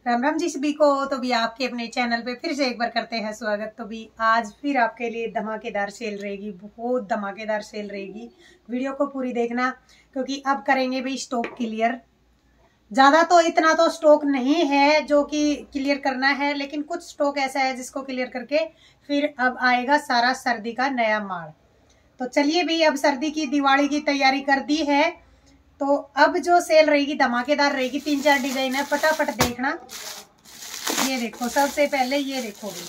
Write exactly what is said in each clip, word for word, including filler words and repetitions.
राम राम जी सभी को। तो भी आपके अपने चैनल पे फिर से एक बार करते हैं स्वागत। तो भी आज फिर आपके लिए धमाकेदार सेल रहेगी, बहुत धमाकेदार सेल रहेगी। वीडियो को पूरी देखना क्योंकि अब करेंगे भी स्टॉक क्लियर। ज्यादा तो इतना तो स्टॉक नहीं है जो कि क्लियर करना है, लेकिन कुछ स्टॉक ऐसा है जिसको क्लियर करके फिर अब आएगा सारा सर्दी का नया माल। तो चलिए भी, अब सर्दी की दिवाली की तैयारी कर दी है तो अब जो सेल रहेगी धमाकेदार रहेगी। तीन चार डिजाइन है, फटाफट देखना। ये देखो, सबसे पहले ये देखो भी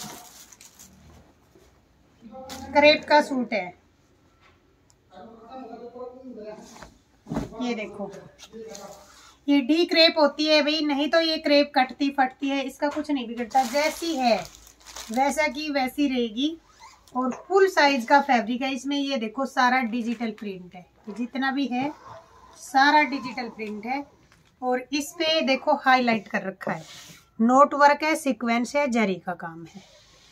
क्रेप का सूट है। ये देखो, ये डी क्रेप होती है भाई, नहीं तो ये क्रेप कटती फटती है, इसका कुछ नहीं बिगड़ता, जैसी है वैसा की वैसी रहेगी। और फुल साइज का फैब्रिक है इसमें। ये देखो, सारा डिजिटल प्रिंट है, जितना भी है सारा डिजिटल प्रिंट है। और इस पे देखो हाईलाइट कर रखा है, नोट वर्क है, सीक्वेंस है, जरी का काम है।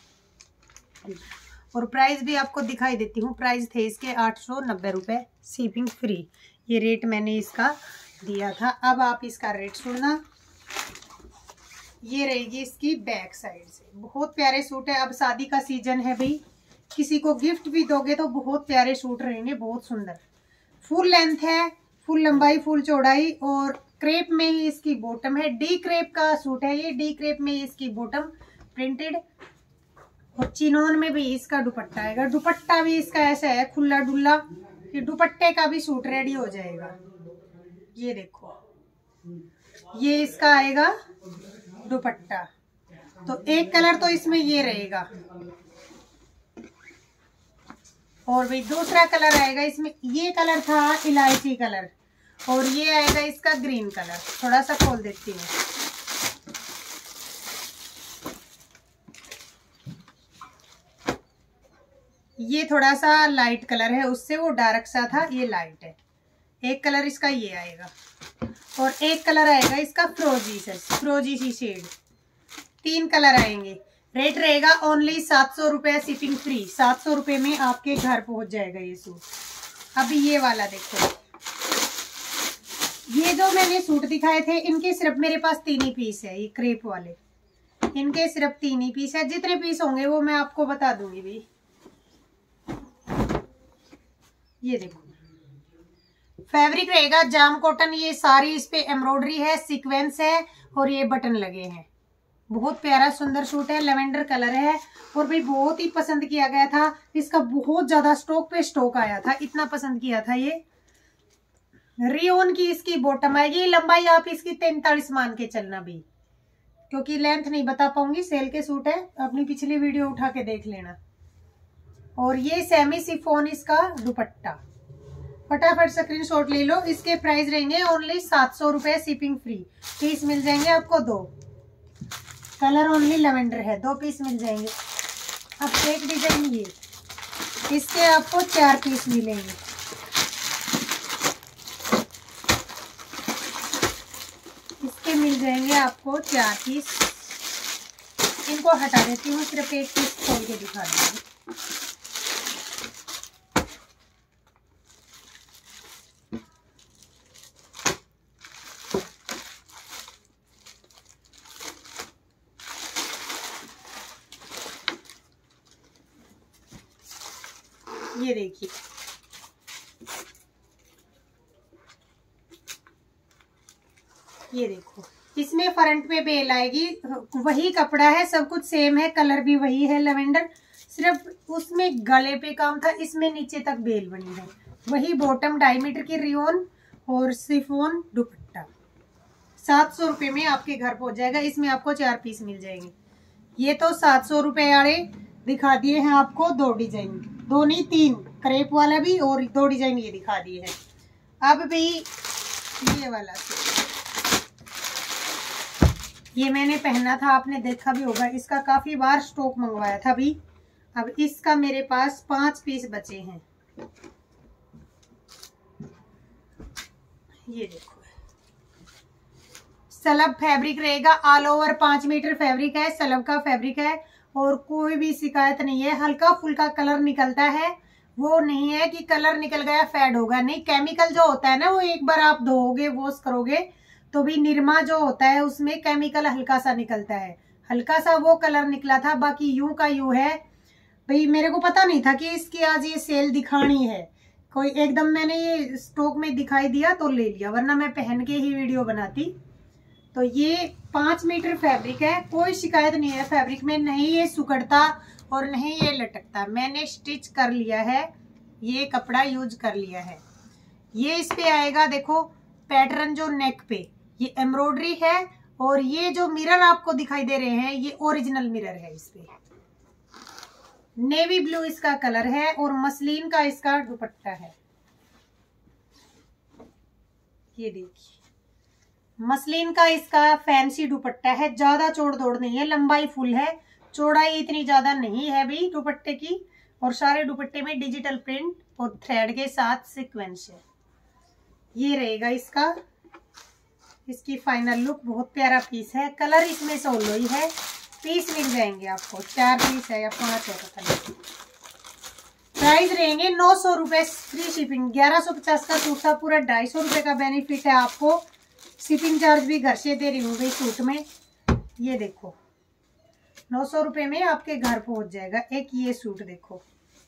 और प्राइस भी आपको दिखाई देती हूँ। प्राइस थे इसके आठ सौ नब्बे रुपये, शिपिंग फ्री। ये रेट मैंने इसका दिया था। अब आप इसका रेट सुनना। ये रहेगी इसकी बैक साइड से। बहुत प्यारे सूट है, अब शादी का सीजन है भाई, किसी को गिफ्ट भी दोगे तो बहुत प्यारे सूट रहेंगे, बहुत सुंदर। फुल लेंथ है, फुल लंबाई, फुल चौड़ाई। और क्रेप में ही इसकी बॉटम है। डी क्रेप का सूट है ये, डी क्रेप में इसकी बॉटम प्रिंटेड। और चिनोन में भी इसका दुपट्टा आएगा। दुपट्टा भी इसका ऐसा है खुला डुल्ला कि दुपट्टे का भी सूट रेडी हो जाएगा। ये देखो, ये इसका आएगा दुपट्टा। तो एक कलर तो इसमें ये रहेगा, और भाई दूसरा कलर आएगा इसमें। ये कलर था इलायची कलर, और ये आएगा इसका ग्रीन कलर। थोड़ा सा खोल देती हूँ। ये थोड़ा सा लाइट कलर है, उससे वो डार्क सा था, ये लाइट है। एक कलर इसका ये आएगा, और एक कलर आएगा इसका फ्रोजी से फ्रोजी सी शेड। तीन कलर आएंगे। रेट रहेगा ओनली सात सौ रुपये, शिपिंग फ्री। सात सौ रुपये में आपके घर पहुंच जाएगा ये सूट। अभी ये वाला देखो, ये जो मैंने सूट दिखाए थे इनके सिर्फ मेरे पास तीन ही पीस है। ये क्रेप वाले, इनके सिर्फ तीन ही पीस है। जितने पीस होंगे वो मैं आपको बता दूंगी भी। ये देखो, फैब्रिक रहेगा जाम कॉटन। ये सारी इस पे एम्ब्रॉयडरी है, सीक्वेंस है, और ये बटन लगे हैं। बहुत प्यारा सुंदर सूट है, लेवेंडर कलर है। और भाई बहुत ही पसंद किया गया था इसका, बहुत ज्यादा स्टॉक पे स्टॉक आया था, इतना पसंद किया था ये। रियोन की इसकी बॉटम आएगी। लंबाई आप इसकी तैंतालीस मान के चलना भी, क्योंकि लेंथ नहीं बता पाऊंगी, सेल के सूट है, अपनी पिछली वीडियो उठा के देख लेना। और ये सेमी सिफोन इसका दुपट्टा। फटाफट स्क्रीनशॉट ले लो। इसके प्राइस रहेंगे ओनली सात सौ रुपये, शिपिंग फ्री। पीस मिल जाएंगे आपको दो। कलर ओनली लेवेंडर है, दो पीस मिल जाएंगे। अब एक डिजाइन ये, इसके आपको चार पीस मिलेंगे। इसके मिल जाएंगे आपको चार पीस। इनको हटा देती हूँ, सिर्फ एक पीस खोल के दिखा दूंगी। ये देखिए, ये देखो, इसमें फ्रंट पे बेल आएगी। वही कपड़ा है, सब कुछ सेम है, कलर भी वही है लेवेंडर, सिर्फ उसमें गले पे काम था, इसमें नीचे तक बेल बनी है। वही बॉटम ढाई मीटर की रियोन और सिफोन दुपट्टा। सात सौ रुपये में आपके घर पहुंच जाएगा। इसमें आपको चार पीस मिल जाएंगे। ये तो सात सौ रुपये वाले दिखा दिए हैं आपको, दो डिजाइन, दो नहीं तीन, क्रेप वाला भी और दो डिजाइन ये दिखा दिए हैं। अब भी ये वाला ये मैंने पहना था, आपने देखा भी होगा, इसका काफी बार स्टॉक मंगवाया था भी। अब इसका मेरे पास पांच पीस बचे हैं। ये देखो, सलब फैब्रिक रहेगा, ऑल ओवर पांच मीटर फैब्रिक है, सलब का फैब्रिक है। और कोई भी शिकायत नहीं है। हल्का फुल्का कलर निकलता है, वो नहीं है कि कलर निकल गया फेड होगा, नहीं। केमिकल जो होता है ना, वो एक बार आप धोओगे, वॉश करोगे तो भी निरमा जो होता है उसमें केमिकल हल्का सा निकलता है, हल्का सा वो कलर निकला था। बाकी यूं का यूं है भाई। मेरे को पता नहीं था कि इसकी आज ये सेल दिखानी है, कोई एकदम मैंने ये स्टॉक में दिखाई दिया तो ले लिया, वरना मैं पहन के ही वीडियो बनाती। तो ये पांच मीटर फैब्रिक है, कोई शिकायत नहीं है फैब्रिक में, नहीं ये सुकड़ता और नहीं ये लटकता। मैंने स्टिच कर लिया है, ये कपड़ा यूज कर लिया है। ये इस पे आएगा देखो पैटर्न जो नेक पे, ये एम्ब्रॉयडरी है। और ये जो मिरर आपको दिखाई दे रहे हैं ये ओरिजिनल मिरर है। इस पे नेवी ब्लू इसका कलर है और मसलिन का इसका दुपट्टा है। ये देखिए मसलिन का इसका फैंसी दुपट्टा है, ज्यादा चौड़ दौड़ नहीं है, लंबाई फुल है, चौड़ाई इतनी ज्यादा नहीं है भी दुपट्टे की। और सारे दुपट्टे में डिजिटल प्रिंट और थ्रेड के साथ सीक्वेंस है। ये रहेगा इसका, इसकी फाइनल लुक। बहुत प्यारा पीस है, कलर इसमें सोलो ही है। पीस मिल जाएंगे आपको, चार पीस है या पांच है पता नहीं। प्राइस रहेंगे नौ सौ रुपए फ्री शिपिंग। ग्यारह सौ पचास का सूट था, पूरा ढाई सौ रुपए का बेनिफिट है आपको। शिपिंग चार्ज भी घर से दे रही हूँ भाई सूट में। ये देखो नौ सौ रुपए में आपके घर पहुंच जाएगा। एक ये सूट देखो,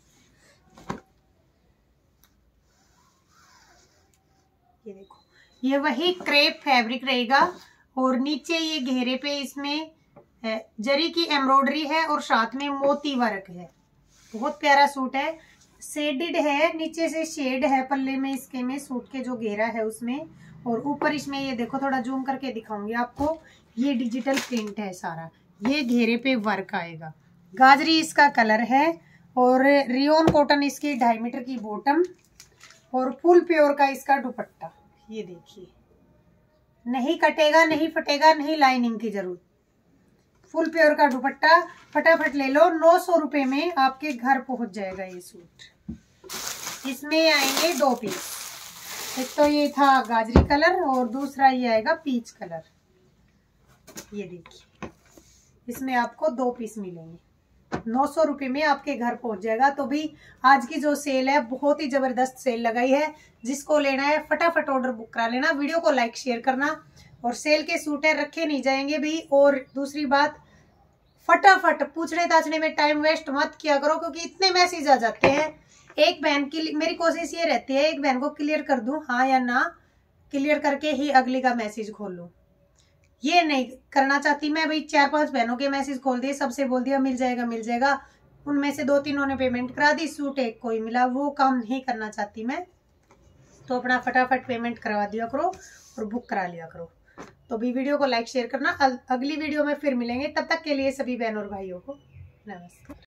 ये देखो ये वही क्रेप फैब्रिक रहेगा और नीचे ये घेरे पे इसमें जरी की एम्ब्रॉयडरी है और साथ में मोती वर्क है। बहुत प्यारा सूट है, शेडेड है, नीचे से शेड है पल्ले में इसके में, सूट के जो घेरा है उसमें। और ऊपर इसमें ये देखो, थोड़ा जूम करके दिखाऊंगी आपको, ये डिजिटल प्रिंट है सारा, ये घेरे पे वर्क आएगा। गाजरी इसका कलर है और रियोन कॉटन इसकी ढाई मीटर की बॉटम और फुल प्योर का इसका दुपट्टा। ये देखिए नहीं कटेगा, नहीं फटेगा, नहीं लाइनिंग की जरूरत। फुल प्योर का दुपट्टा, फटाफट ले लो। नौ सौ रुपए में आपके घर पहुंच जाएगा ये सूट। इसमें आएंगे दो पीस, एक तो ये था गाजरी कलर और दूसरा ये आएगा पीच कलर। ये देखिए इसमें आपको दो पीस मिलेंगे। नौ सौ रुपये में आपके घर पहुंच जाएगा। तो भी आज की जो सेल है बहुत ही जबरदस्त सेल लगाई है। जिसको लेना है फटाफट ऑर्डर बुक करा लेना, वीडियो को लाइक शेयर करना। और सेल के सूट है रखे नहीं जाएंगे भी। और दूसरी बात, फटाफट पूछने ताछने में टाइम वेस्ट मत किया करो, क्योंकि इतने मैसेज आ जाते हैं। एक बहन की मेरी कोशिश ये रहती है एक बहन को क्लियर कर दूं हाँ या ना, क्लियर करके ही अगली का मैसेज खोल लूं। ये नहीं करना चाहती मैं भाई। चार पांच बहनों के मैसेज खोल दिए, सबसे बोल दिया मिल जाएगा मिल जाएगा, उनमें से दो तीनों ने पेमेंट करा दी, सूट एक कोई मिला, वो काम नहीं करना चाहती मैं। तो अपना फटाफट पेमेंट करवा दिया करो और बुक करा लिया करो। तो भी वीडियो को लाइक शेयर करना। अगली वीडियो में फिर मिलेंगे, तब तक के लिए सभी बहनों और भाइयों को नमस्कार।